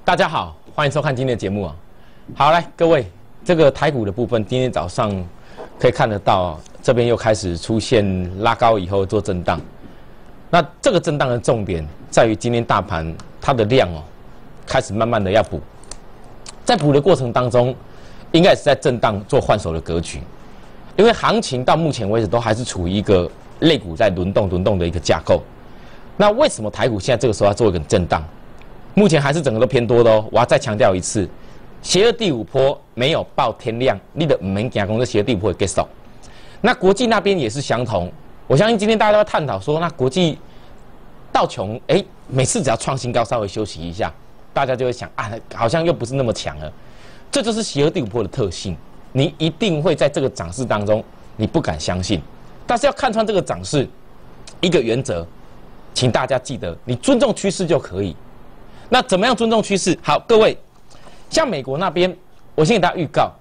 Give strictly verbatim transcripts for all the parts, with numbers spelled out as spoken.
大家好，欢迎收看今天的节目啊。好，来各位，这个台股的部分，今天早上可以看得到，这边又开始出现拉高以后做震荡。那这个震荡的重点在于今天大盘它的量哦，开始慢慢的要补，在补的过程当中，应该也是在震荡做换手的格局，因为行情到目前为止都还是处于一个类股在轮动轮动的一个架构。那为什么台股现在这个时候要做一个震荡？目前还是整个都偏多的哦。我要再强调一次，邪恶第五波没有爆天量，你的唔免惊讲这邪恶第五波会结束。那国际那边也是相同，我相信今天大家都要探讨说，那国际道琼，哎，每次只要创新高，稍微休息一下，大家就会想啊，好像又不是那么强了。这就是邪恶第五波的特性，你一定会在这个涨势当中，你不敢相信，但是要看穿这个涨势，一个原则，请大家记得，你尊重趋势就可以。那怎么样尊重趋势？好，各位，像美国那边，我先给大家预告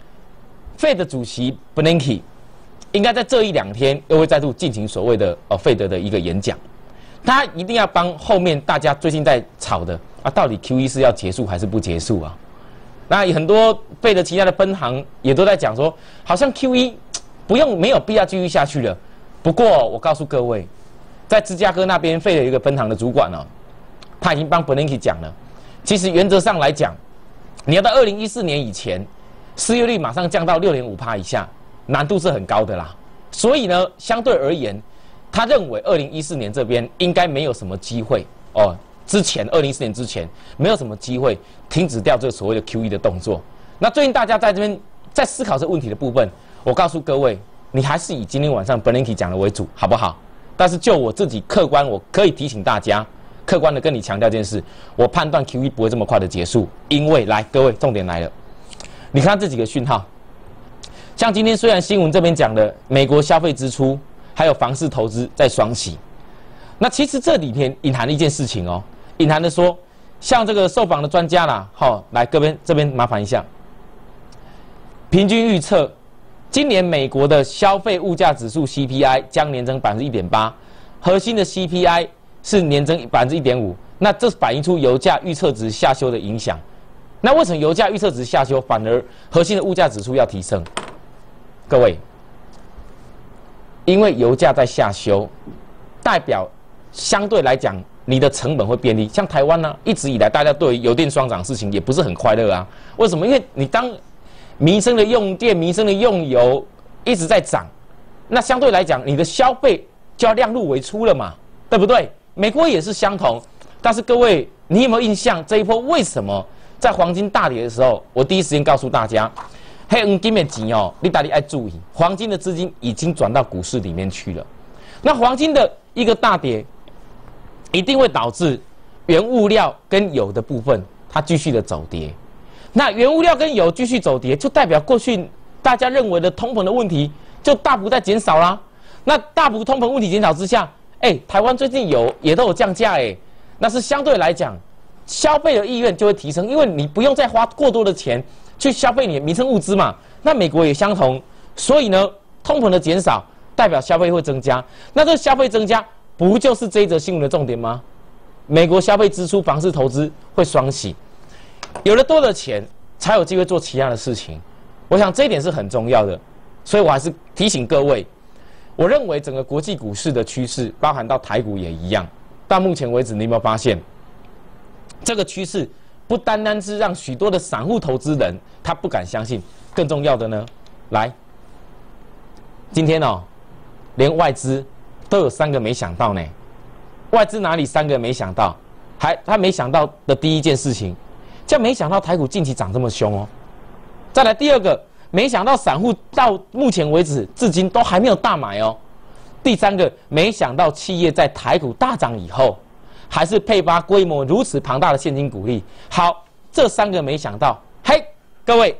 ，Fed 主席 Bernanke 应该在这一两天又会再度进行所谓的呃 Fed 的一个演讲，他一定要帮后面大家最近在吵的啊，到底 Q E 是要结束还是不结束啊？那很多 Fed 其他的分行也都在讲说，好像 Q E 不用没有必要继续下去了。不过我告诉各位，在芝加哥那边 Fed 有一个分行的主管哦。他已经帮 Bernanke 讲了，其实原则上来讲，你要到二零一四年以前，失业率马上降到 六点五趴 以下，难度是很高的啦。所以呢，相对而言，他认为二零一四年这边应该没有什么机会哦。之前二零一四年之前没有什么机会停止掉这个所谓的 Q E 的动作。那最近大家在这边在思考这个问题的部分，我告诉各位，你还是以今天晚上 Bernanke 讲的为主，好不好？但是就我自己客观，我可以提醒大家。客观的跟你强调一件事，我判断 Q E 不会这么快的结束，因为来各位，重点来了，你看这几个讯号，像今天虽然新闻这边讲的美国消费支出还有房市投资在双喜，那其实这里面隐含了一件事情哦，隐含的说，像这个受访的专家啦，好、哦，来各边这边麻烦一下，平均预测今年美国的消费物价指数 C P I 将年增百分之一点八，核心的 C P I。是年增百分之一点五，那这反映出油价预测值下修的影响。那为什么油价预测值下修，反而核心的物价指数要提升？各位，因为油价在下修，代表相对来讲你的成本会变低。像台湾呢、啊，一直以来大家对于油电双涨事情也不是很快乐啊。为什么？因为你当民生的用电、民生的用油一直在涨，那相对来讲你的消费就要量入为出了嘛，对不对？美国也是相同，但是各位，你有没有印象？这一波为什么在黄金大跌的时候，我第一时间告诉大家，黑黄金的钱哦，你大家要注意，黄金的资金已经转到股市里面去了。那黄金的一个大跌，一定会导致原物料跟油的部分它继续的走跌。那原物料跟油继续走跌，就代表过去大家认为的通膨的问题就大幅在减少啦。那大幅通膨问题减少之下，哎、欸，台湾最近有也都有降价哎、欸，那是相对来讲，消费的意愿就会提升，因为你不用再花过多的钱去消费你的民生物资嘛。那美国也相同，所以呢，通膨的减少代表消费会增加，那这消费增加不就是这一则新闻的重点吗？美国消费支出、房市投资会双喜，有了多的钱才有机会做其他的事情。我想这一点是很重要的，所以我还是提醒各位。我认为整个国际股市的趋势，包含到台股也一样。到目前为止，你有没有发现，这个趋势不单单是让许多的散户投资人他不敢相信，更重要的呢，来，今天哦，连外资都有三个没想到呢。外资哪里三个没想到？还他没想到的第一件事情，就没想到台股近期涨这么凶哦。再来第二个。没想到散户到目前为止至今都还没有大买哦。第三个，没想到企业在台股大涨以后，还是配发规模如此庞大的现金股利。好，这三个没想到，嘿，各位，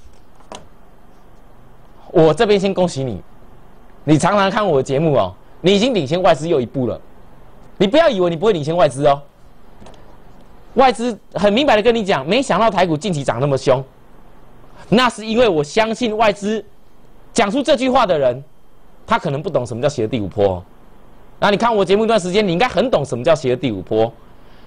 我这边先恭喜你，你常常看我的节目哦，你已经领先外资又一步了。你不要以为你不会领先外资哦，外资很明白的跟你讲，没想到台股近期涨那么凶。那是因为我相信外资讲出这句话的人，他可能不懂什么叫邪恶第五波。那你看我节目一段时间，你应该很懂什么叫邪恶第五波。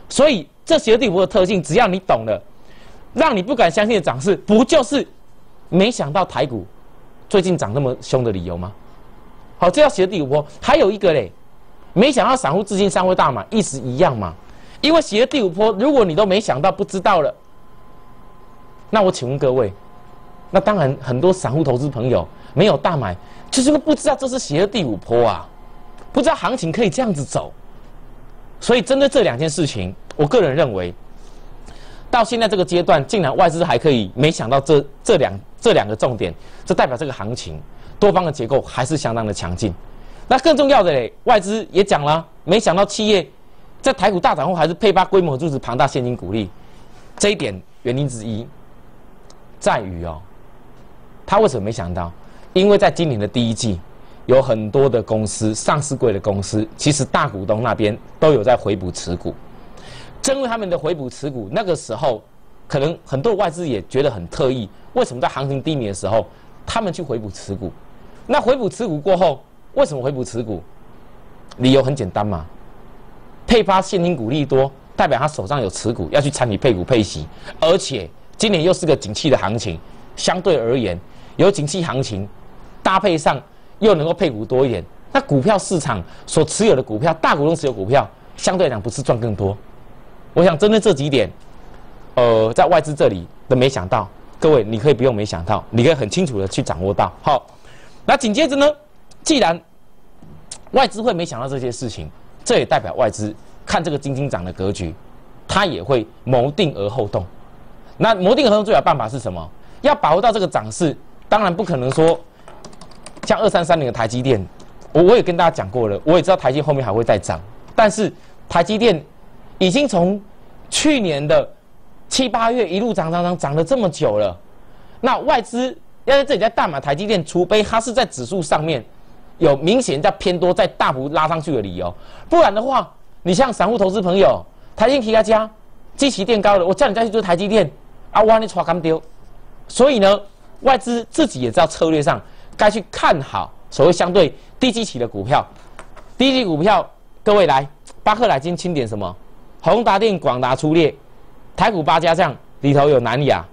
所以这邪地五波的特性，只要你懂了，让你不敢相信的涨势，不就是没想到台股最近涨那么凶的理由吗？好，这叫邪地五波。还有一个嘞，没想到散户资金上会大买，意思一样嘛。因为邪地五波，如果你都没想到、不知道了，那我请问各位，那当然很多散户投资朋友没有大买，就是因为不知道这是邪地五波啊，不知道行情可以这样子走。所以针对这两件事情，我个人认为，到现在这个阶段，竟然外资还可以没想到这这两这两个重点，这代表这个行情多方的结构还是相当的强劲。那更重要的嘞，外资也讲了，没想到企业在台股大涨后还是配发规模如此庞大现金股利，这一点原因之一在于哦，他为什么没想到？因为在今年的第一季，有很多的公司上市柜的公司，其实大股东那边都有在回补持股。正因为他们的回补持股，那个时候可能很多外资也觉得很特意，为什么在行情低迷的时候，他们去回补持股？那回补持股过后，为什么回补持股？理由很简单嘛，配发现金股利多，代表他手上有持股，要去参与配股配息，而且今年又是个景气的行情，相对而言有景气行情，搭配上又能够配股多一点，那股票市场所持有的股票，大股东持有股票，相对来讲不是赚更多？我想针对这几点，呃，在外资这里的没想到，各位你可以不用没想到，你可以很清楚的去掌握到。好，那紧接着呢，既然外资会没想到这些事情，这也代表外资看这个金金涨的格局，它也会谋定而后动。那谋定而后动最好的办法是什么？要把握到这个涨势，当然不可能说像二三三零的台积电，我我也跟大家讲过了，我也知道台积后面还会再涨，但是台积电已经从去年的七八月一路涨涨涨涨了这么久了，那外资要在这里在大买台积电，除非它是在指数上面有明显叫偏多，在大幅拉上去的理由，不然的话，你像散户投资朋友，台积电提他家，基期垫高了，我叫你再去做台积电，啊，我你抓干丢，所以呢，外资自己也知道策略上该去看好所谓相对低基期的股票，低基股票，各位来，巴克莱金清点什么？宏达电、广达出列，台股八家将里头有南亚，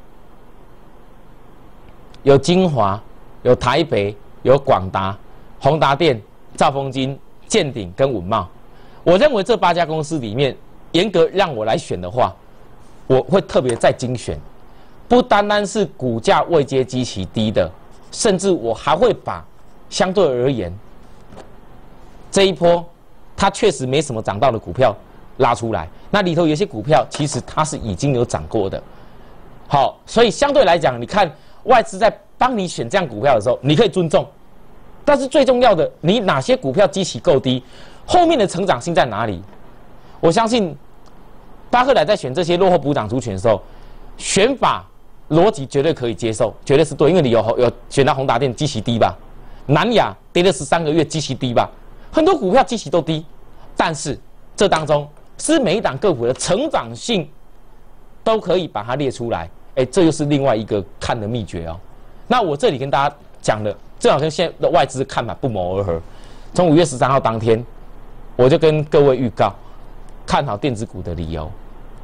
有精华，有台北，有广达、宏达电、兆丰金、建鼎跟稳懋。我认为这八家公司里面，严格让我来选的话，我会特别再精选，不单单是股价位阶极其低的，甚至我还会把相对而言这一波它确实没什么涨到的股票拉出来。那里头有些股票其实它是已经有涨过的，好，所以相对来讲，你看外资在帮你选这样股票的时候，你可以尊重，但是最重要的，你哪些股票基期够低，后面的成长性在哪里？我相信巴克莱在选这些落后补涨族群的时候，选法逻辑绝对可以接受，绝对是对，因为你有有选到宏达电基期低吧，南亚跌了十三个月基期低吧，很多股票基期都低，但是这当中是每一档个股的成长性都可以把它列出来，哎，这又是另外一个看的秘诀哦。那我这里跟大家讲的，正好跟现在的外资看法不谋而合。从五月十三号当天，我就跟各位预告看好电子股的理由。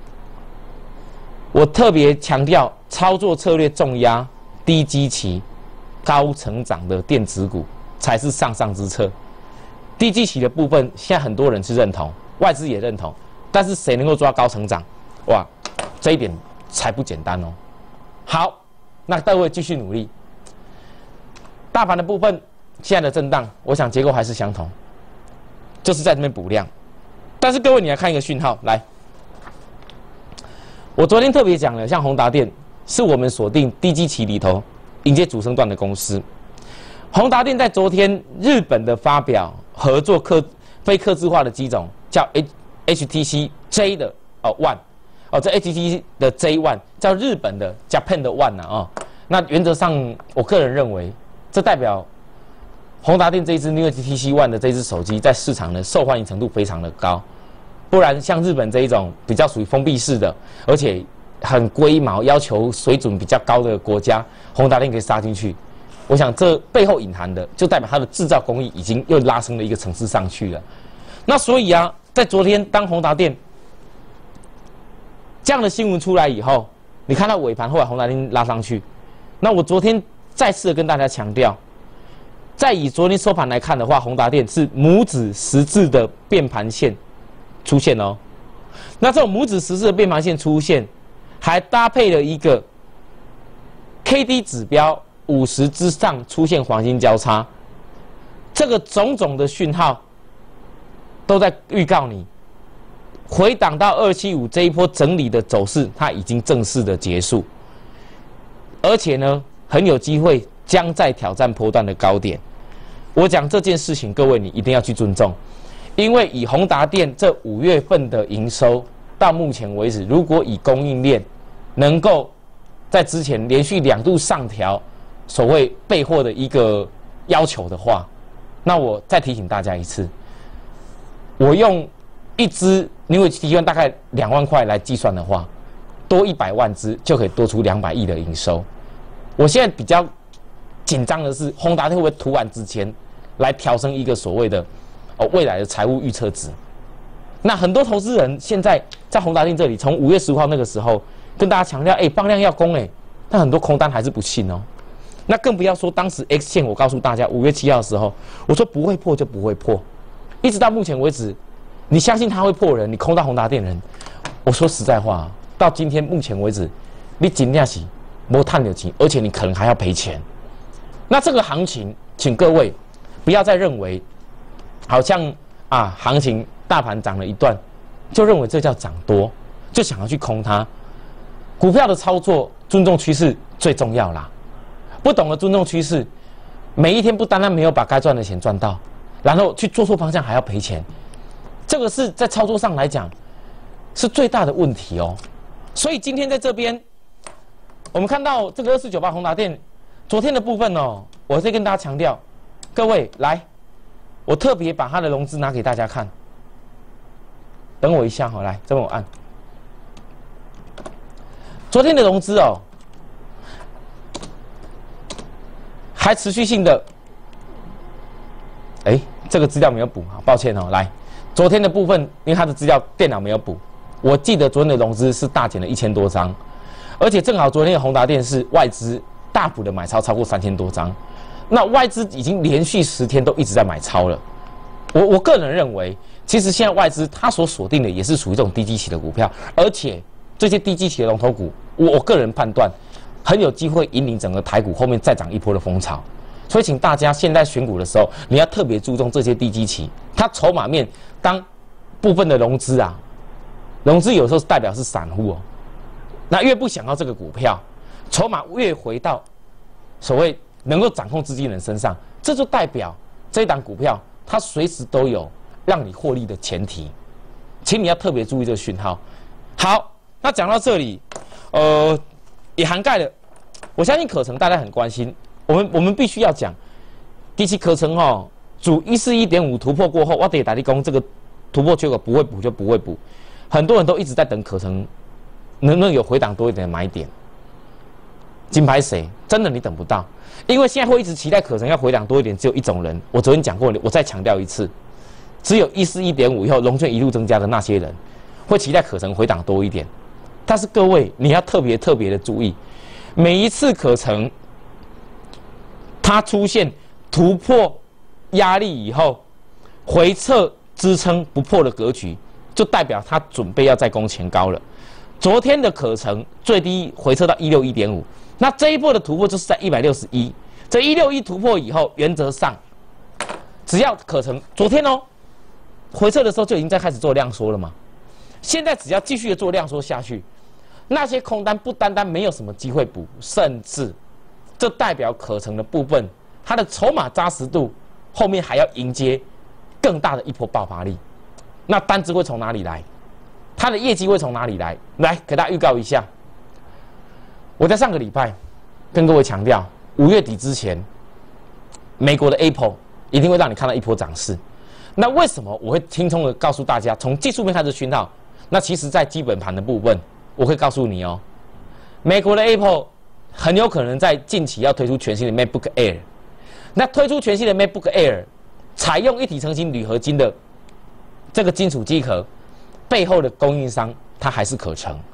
我特别强调操作策略重压低基期、高成长的电子股才是上上之策。低基期的部分，现在很多人是认同，外资也认同，但是谁能够抓高成长？哇，这一点才不简单哦。好，那各位继续努力。大盘的部分，现在的震荡，我想结构还是相同，就是在这边补量。但是各位，你来看一个讯号，来，我昨天特别讲了，像宏达电是我们锁定低基期里头迎接主升段的公司。宏达电在昨天日本的发表合作客非客制化的机种，叫 H T C J 的哦 One。哦，这 H T C 的 J One 叫日本的 Japan 的 One 啊，哦，那原则上，我个人认为，这代表宏达电这一支 New H T C One 的这一支手机在市场的受欢迎程度非常的高，不然像日本这一种比较属于封闭式的，而且很龟毛、要求水准比较高的国家，宏达电可以杀进去。我想这背后隐含的，就代表它的制造工艺已经又拉升了一个层次上去了。那所以啊，在昨天当宏达电这样的新闻出来以后，你看到尾盘后来宏达电拉上去，那我昨天再次的跟大家强调，在以昨天收盘来看的话，宏达电是拇指十字的变盘线出现哦。那这种拇指十字的变盘线出现，还搭配了一个 K D 指标五十之上出现黄金交叉，这个种种的讯号都在预告你，回档到二七五这一波整理的走势，它已经正式的结束，而且呢，很有机会将在挑战波段的高点。我讲这件事情，各位你一定要去尊重，因为以宏达电这五月份的营收，到目前为止，如果以供应链能够在之前连续两度上调所谓备货的一个要求的话，那我再提醒大家一次，我用一支牛尾提问大概两万块来计算的话，多一百万支就可以多出两百亿的营收。我现在比较紧张的是，宏达电会不会突然之间来调升一个所谓的哦未来的财务预测值？那很多投资人现在在宏达电这里，从五月十五号那个时候跟大家强调，哎、欸，放量要攻哎、欸，但很多空单还是不信哦。那更不要说当时 X 线，我告诉大家，五月七号的时候，我说不会破就不会破，一直到目前为止，你相信它会破人，你空到宏达电人，我说实在话，到今天目前为止，你尽量是没赚到钱，而且你可能还要赔钱。那这个行情，请各位不要再认为，好像啊行情大盘涨了一段，就认为这叫涨多，就想要去空它。股票的操作，尊重趋势最重要啦。不懂得尊重趋势，每一天不单单没有把该赚的钱赚到，然后去做错方向还要赔钱，这个是在操作上来讲是最大的问题哦。所以今天在这边，我们看到这个二四九八宏达电昨天的部分哦，我再跟大家强调，各位来，我特别把它的融资拿给大家看。等我一下哈、哦，来这边我按。昨天的融资哦，还持续性的，哎，这个资料没有补，抱歉哦。来，昨天的部分，因为它的资料电脑没有补，我记得昨天的融资是大减了一千多张，而且正好昨天的宏达电是外资大幅的买超超过三千多张，那外资已经连续十天都一直在买超了。我我个人认为，其实现在外资它所锁定的也是属于这种低基期的股票，而且这些低基期的龙头股，我我个人判断很有机会引领整个台股后面再涨一波的风潮。所以请大家现在选股的时候，你要特别注重这些低基期，它筹码面当部分的融资啊，融资有时候是代表是散户哦，那越不想要这个股票，筹码越回到所谓能够掌控资金人身上，这就代表这一档股票它随时都有让你获利的前提，请你要特别注意这个讯号。好，那讲到这里，呃，也涵盖了，我相信可成大家很关心，我们我们必须要讲，第七可成哦，主一四一点五突破过后，我得打理工这个突破缺口不会补就不会补，很多人都一直在等可成能不能有回档多一点的买点。金牌谁？真的你等不到，因为现在会一直期待可成要回档多一点，只有一种人。我昨天讲过，我再强调一次，只有一四一点五以后融券一路增加的那些人，会期待可成回档多一点。但是各位，你要特别特别的注意，每一次可成它出现突破压力以后，回撤支撑不破的格局，就代表它准备要再攻前高了。昨天的可成最低回撤到一六一点五，那这一波的突破就是在一百六十一，这一六一突破以后，原则上只要可成昨天哦回撤的时候就已经在开始做量缩了嘛，现在只要继续的做量缩下去，那些空单不单单没有什么机会补，甚至这代表可成的部分，它的筹码扎实度后面还要迎接更大的一波爆发力。那单子会从哪里来？它的业绩会从哪里来？来给大家预告一下，我在上个礼拜跟各位强调，五月底之前，美国的 Apple 一定会让你看到一波涨势。那为什么我会轻松的告诉大家，从技术面开始讯号？那其实在基本盘的部分，我会告诉你哦，美国的 Apple 很有可能在近期要推出全新的 MacBook Air。那推出全新的 MacBook Air， 采用一体成型铝合金的这个金属机壳，背后的供应商它还是可成。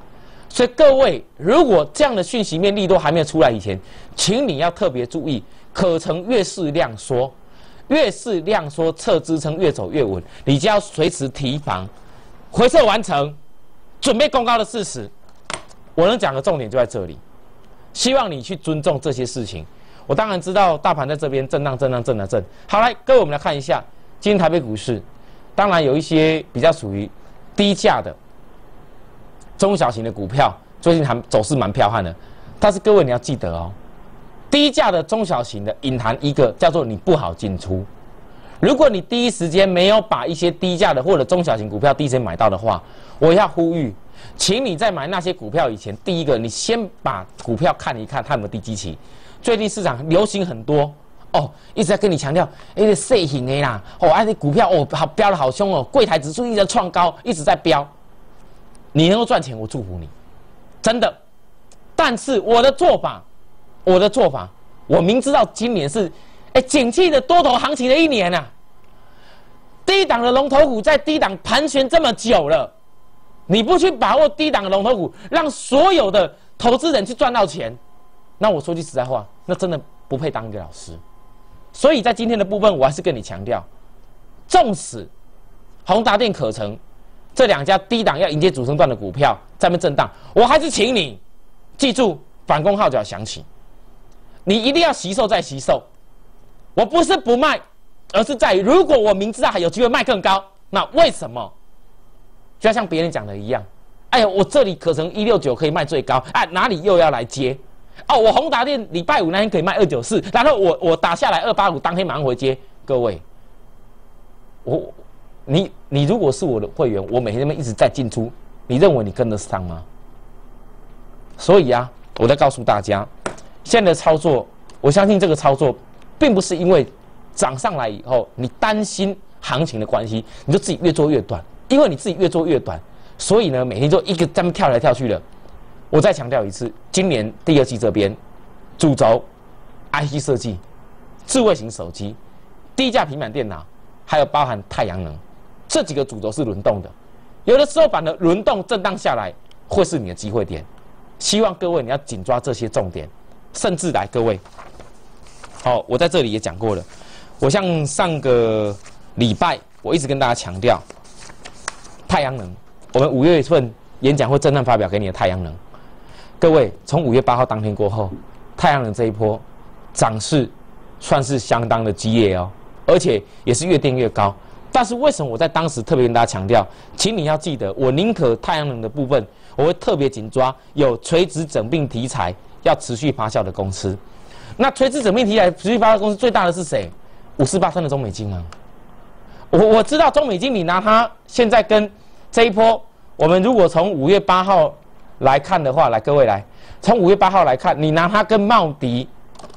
所以各位，如果这样的讯息面利多还没有出来以前，请你要特别注意，可成越是量缩，越是量缩测支撑越走越稳，你就要随时提防，回撤完成，准备攻高的事实。我能讲的重点就在这里，希望你去尊重这些事情。我当然知道大盘在这边震荡、震荡、震荡、震。好，来，各位，我们来看一下今天台北股市，当然有一些比较属于低价的中小型的股票，最近还走势蛮彪悍的。但是各位你要记得哦，低价的中小型的隐含一个叫做你不好进出。如果你第一时间没有把一些低价的或者中小型股票第一时间买到的话，我要呼吁，请你在买那些股票以前，第一个你先把股票看一看它有没有低基期。最近市场流行很多哦，一直在跟你强调，哎、欸，细型的啦，哦，哎、啊，股票哦，好飙的好凶哦，柜台指数一直在创高，一直在飙。你能够赚钱，我祝福你，真的。但是我的做法，我的做法，我明知道今年是，哎，景气的多头行情的一年啊。低档的龙头股在低档盘旋这么久了，你不去把握低档的龙头股，让所有的投资人去赚到钱，那我说句实在话，那真的不配当一个老师。所以在今天的部分，我还是跟你强调，纵使宏达电、可成这两家低档要迎接主升段的股票在那边震荡，我还是请你记住反攻号角响起，你一定要惜售再惜售。我不是不卖，而是在于如果我明知道还有机会卖更高，那为什么？就要像别人讲的一样，哎呀，我这里可成一六九可以卖最高，哎，哪里又要来接？哦，我宏达电礼拜五那天可以卖二九四，然后我我打下来二八五，当天马上回接。各位，我你你如果是我的会员，我每天那边一直在进出，你认为你跟得上吗？所以啊，我在告诉大家，现在的操作，我相信这个操作，并不是因为涨上来以后你担心行情的关系，你就自己越做越短，因为你自己越做越短，所以呢，每天就一个在那边跳来跳去的。我再强调一次，今年第二季这边主轴 I C 设计、智慧型手机、低价平板电脑，还有包含太阳能，这几个主轴是轮动的。有的时候反而轮动震荡下来，会是你的机会点。希望各位你要紧抓这些重点，甚至来各位，好、哦，我在这里也讲过了。我像上个礼拜，我一直跟大家强调，太阳能，我们五月份演讲会震撼发表给你的太阳能。各位，从五月八号当天过后，太阳能这一波涨势算是相当的激烈哦，而且也是越垫越高。但是为什么我在当时特别跟大家强调，请你要记得，我宁可太阳能的部分，我会特别紧抓有垂直整并题材要持续发酵的公司。那垂直整并题材持续发酵的公司最大的是谁？五四八三的中美金啊。我我知道中美金，你拿它现在跟这一波，我们如果从五月八号来看的话，来各位来，从五月八号来看，你拿它跟茂迪，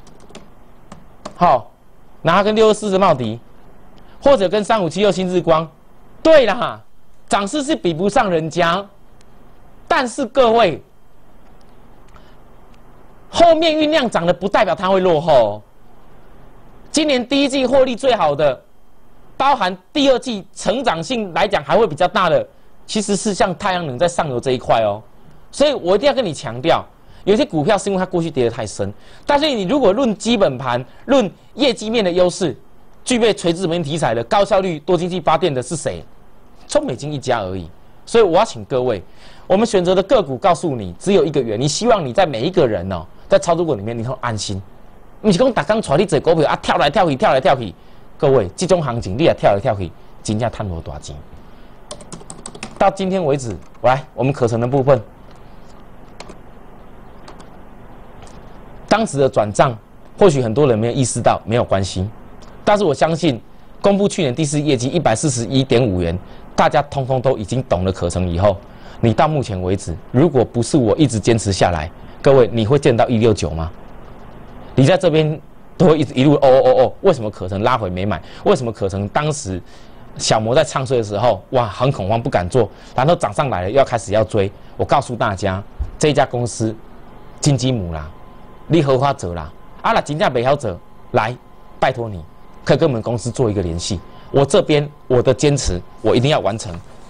好，拿它跟六二四的茂迪，或者跟三五七六新日光，对啦，涨势是比不上人家，但是各位，后面酝酿涨的不代表它会落后哦。今年第一季获利最好的，包含第二季成长性来讲还会比较大的，其实是像太阳能在上游这一块哦。所以我一定要跟你强调，有些股票是因为它过去跌得太深，但是你如果论基本盘、论业绩面的优势，具备垂直整并题材的高效率多晶系发电的是谁？中美金一家而已。所以我要请各位，我们选择的个股告诉你，只有一个原因，希望你在每一个人哦，在操作过里面你都安心。不是讲打刚传你这股票啊跳来跳去，跳来跳去，各位这种行情你也跳来跳去，真正赚无大钱。到今天为止，来我们可成的部分。当时的转账，或许很多人没有意识到，没有关系。但是我相信，公布去年第四业绩一百四十一点五元，大家通通都已经懂了可成以后，你到目前为止，如果不是我一直坚持下来，各位你会见到一六九吗？你在这边都会一直一路哦哦哦哦，为什么可成拉回没买？为什么可成当时小摩在唱衰的时候，哇，很恐慌不敢做，然后涨上来了又要开始要追？我告诉大家，这家公司金鸡母啦。你荷花者啦，啊，那真正没好者来，拜托你，可以跟我们公司做一个联系。我这边我的坚持，我一定要完成。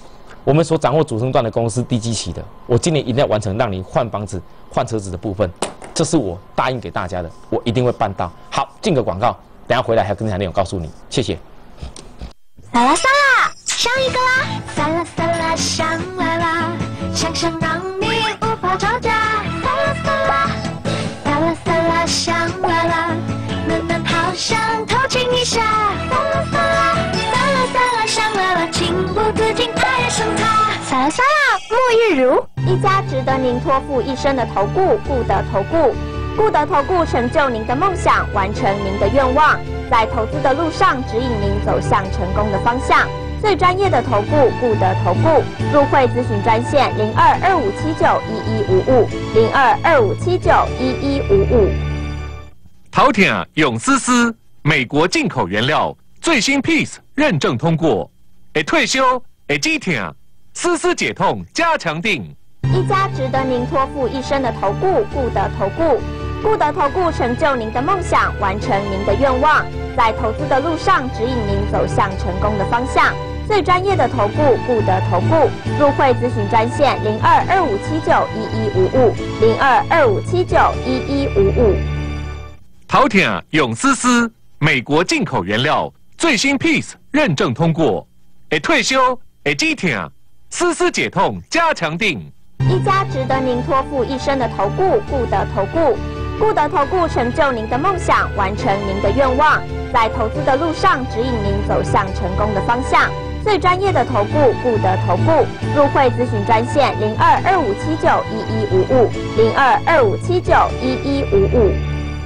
我们所掌握主升段的公司低基期的，我今年一定要完成让你换房子、换车子的部分，这是我答应给大家的，我一定会办到。好，进个广告，等下回来还有更精彩内容告诉你，谢谢。 撒啦撒啦，上一个啦！撒啦撒啦，上来啦！想想让你无法招架。撒啦撒啦，撒啦撒啦，上来啦！暖暖好想偷亲一下。撒啦撒啦，撒啦撒啦，上来啦！情不自禁爱上他。撒啦撒啦，沐浴乳，一家值得您托付一生的投顾——固德投顾。固德投顾成就您的梦想，完成您的愿望，在投资的路上指引您走向成功的方向。最专业的投顾，固德投顾，入会咨询专线零二二五七九一一五五零二二五七九一一五五。 陶舔永丝丝，美国进口原料，最新 Peace 认证通过，会退休，会止痛，丝丝解痛加强定。 一家值得您托付一生的投顾，固德投顾。固德投顾成就您的梦想，完成您的愿望，在投资的路上指引您走向成功的方向。最专业的投顾，固德投顾，入会咨询专线零二二五七九一一五五零二二五七九一一五五。 陶舔永丝丝，美国进口原料，最新 Peace 认证通过，会退休，会止痛，丝丝解痛加强定。 一家值得您托付一生的投顾，固德投顾。固德投顾成就您的梦想，完成您的愿望，在投资的路上指引您走向成功的方向。最专业的投顾，固德投顾，入会咨询专线零二二五七九一一五五零二二五七九一一五五。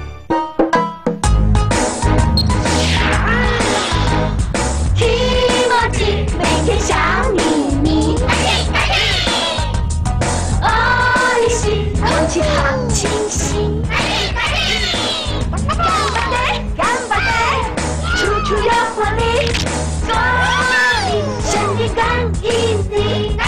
提莫吉每天想你你，哦，你是空气好清新。干巴爹，处处有活力，做你身体更引力。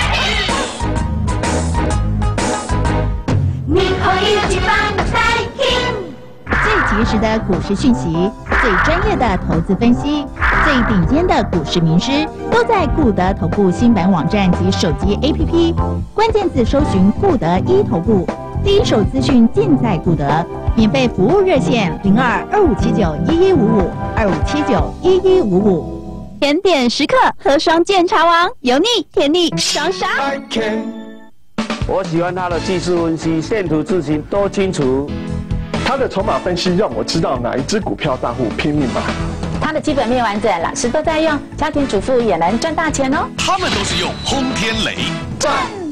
你可以去放在听。 最及时的股市讯息，最专业的投资分析，最顶尖的股市名师，都在固德投顾新版网站及手机 A P P， 关键字搜寻固德一投顾，第一手资讯尽在固德。免费服务热线零二二五七九一一五五二五七九一一五五。 甜点时刻喝双健茶王，油腻甜腻爽爽。 我喜欢他的技术分析，线图字形都清楚。 他的筹码分析让我知道哪一只股票大户拼命买。 他的基本面完整，老师都在用，家庭主妇也能赚大钱哦。 他们都是用轰天雷赚。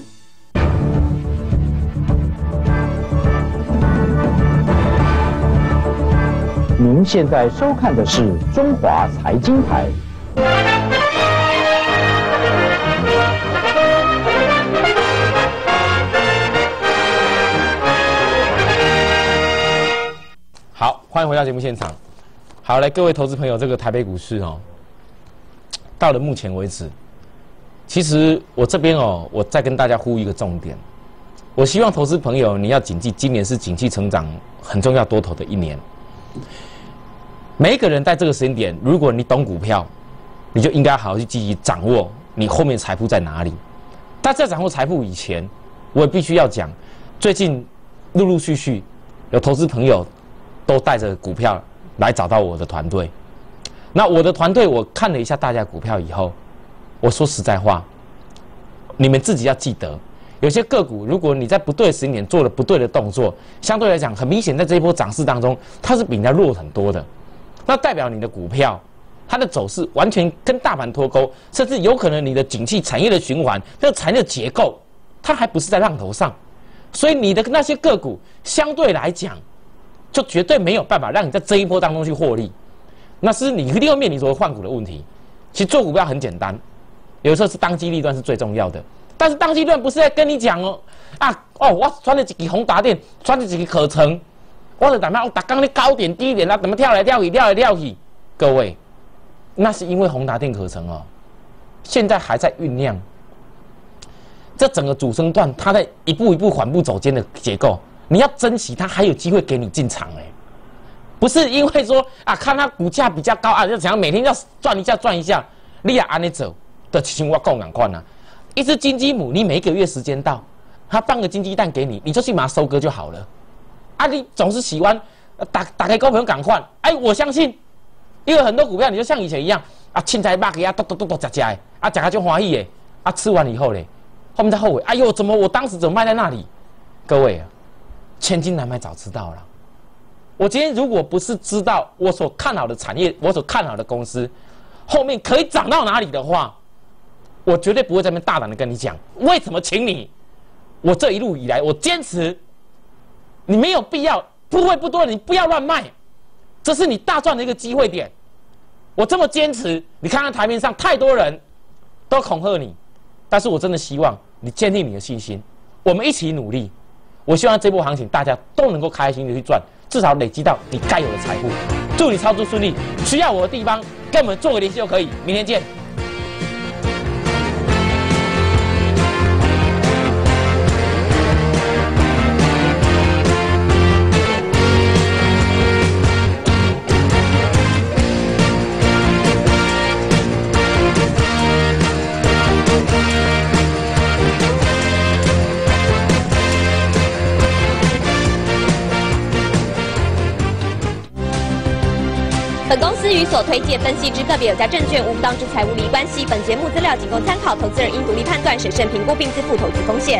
您现在收看的是中华财经台。 好，欢迎回到节目现场。好，来各位投资朋友，这个台北股市哦，到了目前为止，其实我这边哦，我再跟大家呼吁一个重点，我希望投资朋友你要谨记，今年是景气成长很重要多头的一年。每一个人在这个时间点，如果你懂股票，你就应该好好去积极掌握你后面财富在哪里。但在掌握财富以前，我也必须要讲，最近陆陆续续有投资朋友都带着股票来找到我的团队。那我的团队，我看了一下大家股票以后，我说实在话，你们自己要记得，有些个股，如果你在不对的时间点做了不对的动作，相对来讲，很明显在这一波涨势当中，它是比人家弱很多的。那代表你的股票，它的走势完全跟大盘脱钩，甚至有可能你的景气产业的循环，那个产业的结构，它还不是在浪头上，所以你的那些个股相对来讲，就绝对没有办法让你在这一波当中去获利。那是你一定会面临所谓换股的问题。其实做股票很简单，有时候是当机立断是最重要的。但是当机立断不是在跟你讲哦，啊哦，我穿了一支宏达电，穿了一支可成。我就怎么样？我打刚那高点低点啊，怎么跳来跳去，跳来跳去？各位，那是因为宏达电可成哦，现在还在酝酿。这整个主升段，它在一步一步缓步走坚的结构，你要珍惜它，还有机会给你进场哎，不是因为说啊，看它股价比较高啊，就想要每天要赚一下赚一下，你也安尼走的，其实我讲两款啊， 一只金鸡母，你每一个月时间到，它放个金鸡蛋给你，你就去把它收割就好了。啊，你总是喜欢打打开股票赶快，哎，我相信，因为很多股票你就像以前一样啊，青菜肉给啊，剁剁剁剁吃吃的，啊，吃个就欢喜的，啊，吃完以后嘞，后面再后悔，哎呦，怎么我当时怎么卖在那里？各位啊，千金难买早知道了。我今天如果不是知道我所看好的产业，我所看好的公司，后面可以涨到哪里的话，我绝对不会在那边大胆的跟你讲，为什么请你？我这一路以来，我坚持，你没有必要，不会不多，你不要乱卖，这是你大赚的一个机会点。我这么坚持，你看看台面上太多人都恐吓你，但是我真的希望你建立你的信心，我们一起努力。我希望这波行情大家都能够开心的去赚，至少累积到你该有的财富。祝你操作顺利，需要我的地方跟我们做个联系就可以。明天见。 本公司与所推介分析之个别有价证券无不当之财务利益关系。本节目资料仅供参考，投资人应独立判断、审慎评估并自负投资风险。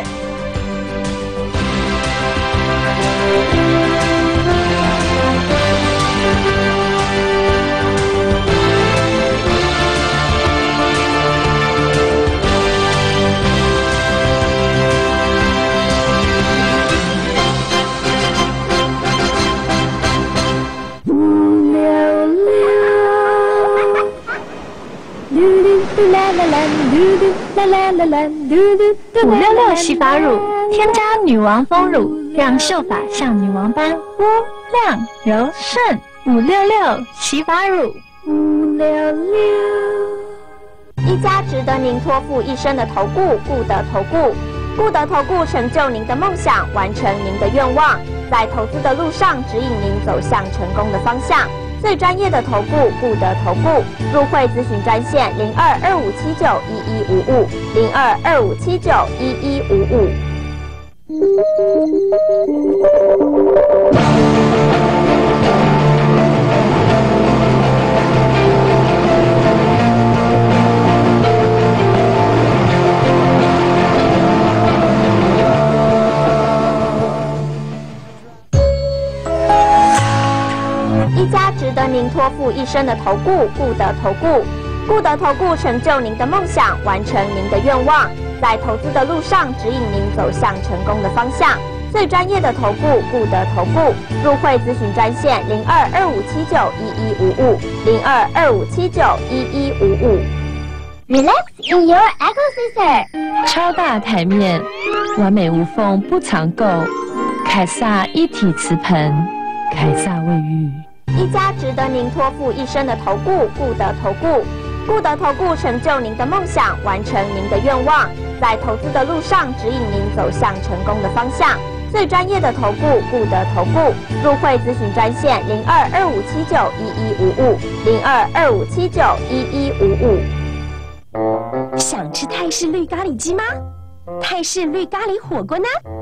五六六洗发乳，添加女王丰乳，让秀发像女王般乌亮柔顺。五六六洗发乳，五六六。 一家值得您托付一生的投顾，顾德投顾。顾德投顾成就您的梦想，完成您的愿望，在投资的路上指引您走向成功的方向。最专业的投顾，顾德投顾。入会咨询专线零二二五七九一一五五零二二五七九一一五五。一家值得您托付一生的投顾，顾德投顾。顾德投顾成就您的梦想，完成您的愿望，在投资的路上指引您走向成功的方向。最专业的投顾，顾德投顾。入会咨询专线零二二五七九一一五五零二二五七九一一五五。 Relax in your ecosystem。 超大台面，完美无缝不藏垢。凯撒一体瓷盆，凯撒卫浴。 一家值得您托付一生的投顾，顾德投顾。顾德投顾成就您的梦想，完成您的愿望，在投资的路上指引您走向成功的方向。最专业的投顾，顾德投顾。入会咨询专线零二二五七九一一五五零二二五七九一一五五。 想吃泰式绿咖喱鸡吗？泰式绿咖喱火锅呢？